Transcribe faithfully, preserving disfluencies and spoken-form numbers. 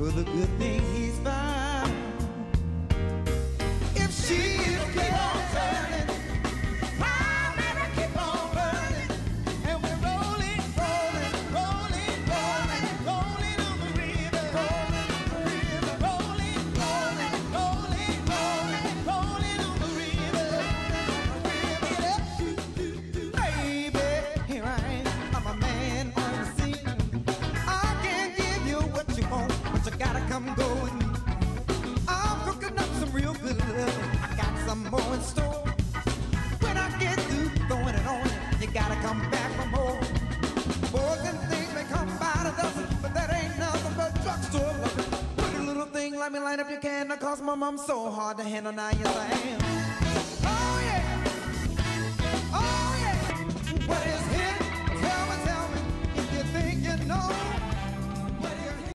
for the good thing he's found. If she is keep on turning, my baby keep on burning, and we're rolling, rolling, rolling, rolling, rolling on the river, rolling, rolling, rolling, rolling, rolling, rolling on the river. Baby, here I am, I'm a man on the scene. I can't give you what you want, but you gotta come go with me. I'm cooking up some real good love. I got some more in store. When I get through throwing it on you, you gotta come back for more. Boys and things may come by the dozen, but that ain't nothing but drugstore loving. Pretty little thing, let me line up your can. Cause my mom's so hard to handle, now yes I am. Oh yeah, oh yeah. What is hit? Tell me, tell me if you think you know.